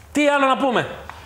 Τι άλλο να πούμε.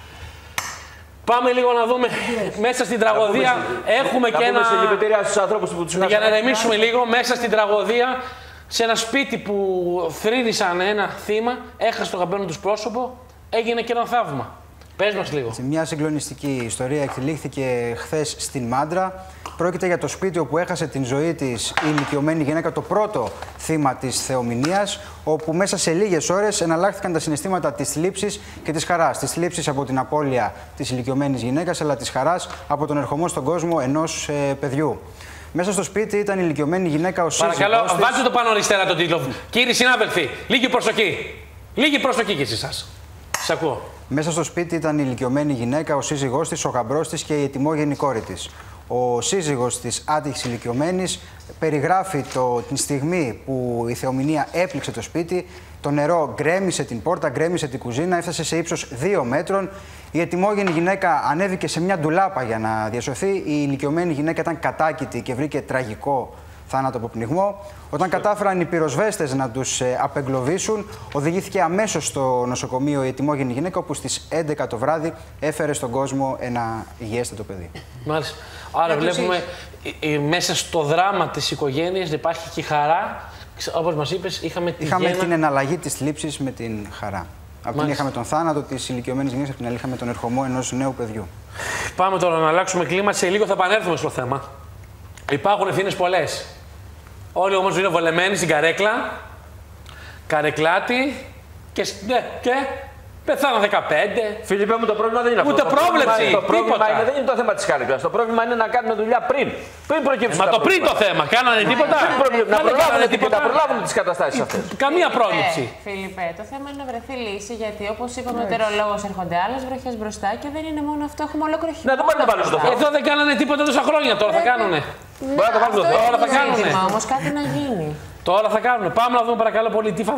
Πάμε λίγο να δούμε μέσα στην τραγωδία. Έχουμε και ένα. Για να ρεμίσουμε λίγο, μέσα στην τραγωδία, σε ένα σπίτι που θρύδισαν ένα θύμα, έχασε το αγαπημένο του πρόσωπο, έγινε και ένα θαύμα. Πες μας λίγο. Μια συγκλονιστική ιστορία εκτελήχθηκε χθες στην Μάντρα. Πρόκειται για το σπίτι όπου έχασε την ζωή της η ηλικιωμένη γυναίκα, το πρώτο θύμα της θεομηνίας, όπου μέσα σε λίγες ώρες εναλλάχθηκαν τα συναισθήματα της θλίψης και της χαράς. Της θλίψης από την απώλεια της ηλικιωμένης γυναίκας, αλλά της χαράς από τον ερχομό στον κόσμο ενός παιδιού. Μέσα στο σπίτι ήταν η ηλικιωμένη γυναίκα, ο σύζυγός της. Παρακαλώ, βάλτε το πάνω αριστερά το τίτλο. Κύριοι συνάδελφοι, λίγη προσοχή. Λίγη προσοχή κι εσείς σας. Σας ακούω. Μέσα στο σπίτι ήταν η ηλικιωμένη γυναίκα, ο σύζυγός της, ο γαμπρός της και η ετοιμόγενη κόρη της. Ο σύζυγος της άτυχης ηλικιωμένης περιγράφει την στιγμή που η θεομηνία έπληξε το σπίτι. Το νερό γκρέμισε την πόρτα, γκρέμισε την κουζίνα, έφτασε σε ύψος 2 μέτρων. Η ετοιμόγενη γυναίκα ανέβηκε σε μια ντουλάπα για να διασωθεί. Η ηλικιωμένη γυναίκα ήταν κατάκητη και βρήκε τραγικό θάνατο από πνιγμό. Όταν κατάφεραν οι πυροσβέστες να τους απεγκλωβίσουν, οδηγήθηκε αμέσως στο νοσοκομείο η ετοιμόγενη γυναίκα, όπου στις 11 το βράδυ έφερε στον κόσμο ένα υγιέστατο παιδί. Μάλιστα. Άρα βλέπουμε μέσα στο δράμα της οικογένειας υπάρχει και η χαρά. Όπως μας είπες, είχαμε την εναλλαγή της θλίψης με την χαρά. Από την είχαμε τον θάνατο της ηλικιωμένης γυναίκας, από την άλλη είχαμε τον ερχομό ενός νέου παιδιού. Πάμε τώρα να αλλάξουμε κλίμα. Σε λίγο θα επανέλθουμε στο θέμα. Υπάρχουν ευθύνες πολλές. Όλοι όμως είναι βολεμένοι στην καρέκλα, καρεκλάτη και πεθάνω 15. Φιλιππέ μου, το πρόβλημα δεν είναι αυτό. Ούτε πρόβλεψη. Το πρόβλημα δεν είναι το θέμα της καρέκλας. Το πρόβλημα είναι να κάνουν δουλειά πριν. Πριν προκύψουν. Μα το πριν το θέμα. Κάνανε τίποτα. Να προλάβουν τις καταστάσεις αυτές. Καμία πρόληψη. Φιλιππέ, το θέμα είναι να βρεθεί λύση, γιατί όπως είπαμε, ο τερολόγος έρχονται άλλες βροχές μπροστά και δεν είναι μόνο αυτό. Έχουμε ολόκληρο χειμώνα. Ναι, δεν μπορεί να βάλουν στο θέμα. Εδώ δεν κάνανε τίποτα τόσα χρόνια. Τώρα θα κάνουνε. Μπορεί να το βάλουν στο θέμα. Τώρα θα κάνουνε. Όμως κάτι να γίνει. Τώρα θα κάνουνε. Πάμε να δούμε παρακαλώ πολύ τι